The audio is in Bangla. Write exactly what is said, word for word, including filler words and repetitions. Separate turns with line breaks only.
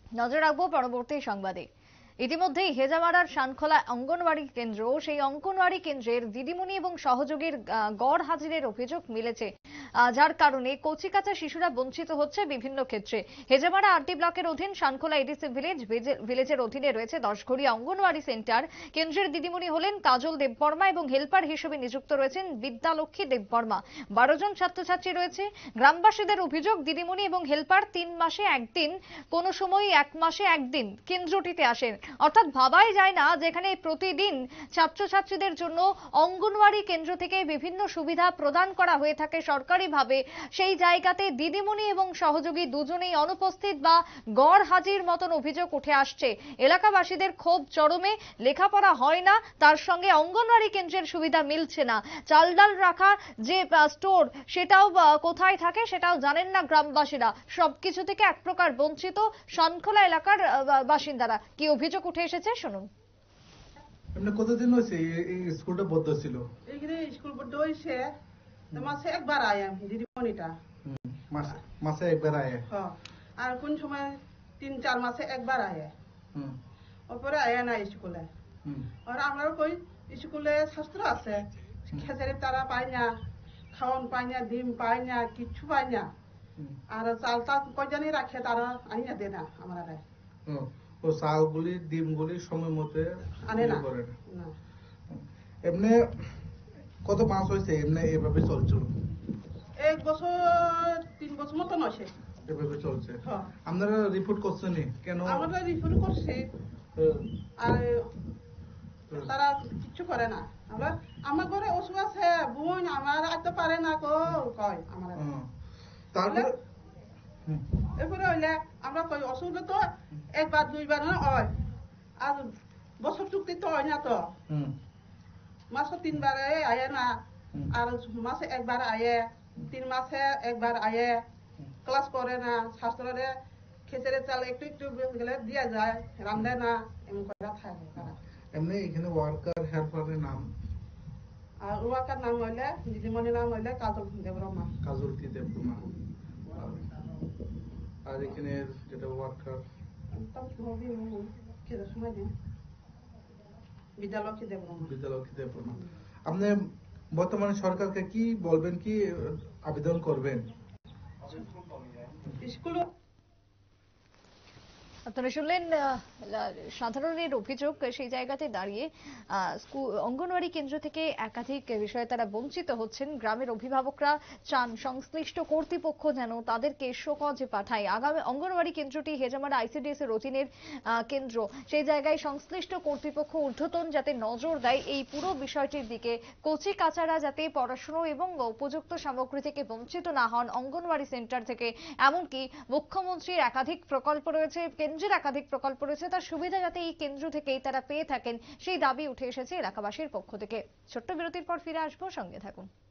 নজর রাখবো পরবর্তী সংবাদে। ইতিমধ্যেই হেজামারার শানখোলা অঙ্গনওয়াড়ি কেন্দ্র, সেই অঙ্গনওয়াড়ি কেন্দ্রের দিদিমণি এবং সহযোগীর গড় হাজিরের অভিযোগ মিলেছে, যার কারণে কচিকাঁচা শিশুরা বঞ্চিত হচ্ছে বিভিন্ন ক্ষেত্রে। হেজামারা আরটি ব্লকের অধীন শানখোলা এডিসি ভিলেজ ভিলেজের অধীনে রয়েছে দশঘড়িয়া অঙ্গনওয়াড়ি সেন্টার। কেন্দ্রের দিদিমণি হলেন কাজল দেববর্মা এবং হেল্পার হিসেবে নিযুক্ত রয়েছেন বিদ্যালক্ষ্মী দেববর্মা। বারো জন ছাত্রছাত্রী রয়েছে। গ্রামবাসীদের অভিযোগ, দিদিমণি এবং হেল্পার তিন মাসে একদিন, কোনো সময় এক মাসে একদিন কেন্দ্রটিতে আসেন। অর্থাৎ ভাবাই যায় না, যেখানে প্রতিদিন ছাত্রছাত্রীদের জন্য অঙ্গনওয়াড়ি কেন্দ্র থেকে বিভিন্ন সুবিধা প্রদান করা হয়ে থাকে সরকারিভাবে, সেই জায়গাতে দিদিমণি এবং সহযোগী দুজনেই অনুপস্থিত বা গড় হাজির মতন অভিযোগ উঠে আসছে। এলাকাবাসীদের ক্ষোভ চরমে। লেখাপড়া হয় না, তার সঙ্গে অঙ্গনওয়াড়ি কেন্দ্রের সুবিধা মিলছে না। চাল ডাল রাখা যে স্টোর, সেটাও কোথায় থাকে সেটাও জানেন না গ্রামবাসীরা। সবকিছু থেকে এক প্রকার বঞ্চিত শানখোলা এলাকার বাসিন্দারা। কি অভিযোগ উঠে এসেছে শুনুন।
এমনি কতদিন হয়েছে এই স্কুলটা বন্ধ ছিল?
এইখানে স্কুল বন্ধ হয়েছে মাসে একবার আয় আমি দিদিমণিটা।
মাসে মাসে একবার আয়?
হ্যাঁ। আর কোন সময় তিন চার মাসে একবার আয়। হুম। ওপরে আয় না স্কুলে। হুম। আর আমরা কই স্কুলে শাস্ত্র আছে, খেসারি তারা পায় না, খাওয়ান পায় না, ডিম পায় না, কিচ্ছু পায় না। আর চালটা কয়জনই রাখে, তারা আনি না দেয় না আমরা।
ও চালগুলি ডিমগুলি সময় মতো
আনে না।
এমনি কত মাস হয়েছে এমনি এভাবে চলছিল?
এক বছর তিন বছর মতন হয়েছে
এভাবে চলছে। আপনারা রিপোর্ট করছেন কেন?
আমরা রিপোর্ট করছি, আর তারা কিচ্ছু করে না। আমরা আমার ঘরে ওষুধ আছে, বোন আমার আইতে পারে না কো কয় আমরা। তারপরে এরপরে হইলে আমরা কই ওষুধ তো একবার দুইবার হয়, আর বছর চুক্তি তো হয় না, তো মাসে তিনবারে আয়ে না, আর মাসে একবার আয়ে, তিন মাসে একবার আয়ে। ক্লাস করে না, শাস্ত্রে খেচেরে চাল একটু একটু গেলে দিয়া যায়, রান্ধে না, এমন করে থাকে তারা।
এমনি এখানে ওয়ার্কার হেল্পারের নাম?
আর ওয়ার্কার নাম হইলে দিদিমণির নাম হইলে কাজল দেববর্মা।
কাজল দেববর্মা। আর এখানে যেটা ওয়ার্কার
বিদ্যালক্ষ্মী দেববর্মা।
বিদ্যালক্ষ্মী দেববর্মা। আপনি বর্তমানে সরকারকে কি বলবেন, কি আবেদন করবেন?
স্কুল
আপনারা শুনলেন সাধারণের অভিযোগ। সেই জায়গাতে দাঁড়িয়ে অঙ্গনওয়াড়ি কেন্দ্র থেকে একাধিক বিষয়ে তারা বঞ্চিত হচ্ছেন। গ্রামের অভিভাবকরা চান সংশ্লিষ্ট কর্তৃপক্ষ যেন তাদেরকে শোকজে পাঠায়। আগামী অঙ্গনওয়াড়ি কেন্দ্রটি হেজামারা আইসিডিএস এর অধীনের কেন্দ্র, সেই জায়গায় সংশ্লিষ্ট কর্তৃপক্ষ ঊর্ধ্বতন যাতে নজর দেয় এই পুরো বিষয়টির দিকে। কচি কাচারা যাতে পড়াশুনো এবং উপযুক্ত সামগ্রী থেকে বঞ্চিত না হন অঙ্গনওয়াড়ি সেন্টার থেকে। এমনকি মুখ্যমন্ত্রীর একাধিক প্রকল্প রয়েছে, কেন্দ্রের একাধিক প্রকল্প রয়েছে, তার সুবিধা যাতে এই কেন্দ্র থেকেই তারা পেয়ে থাকেন, সেই দাবি উঠে এসেছে এলাকাবাসীর পক্ষ থেকে। ছোট্ট বিরতির পর ফিরে আসবো, সঙ্গে থাকুন।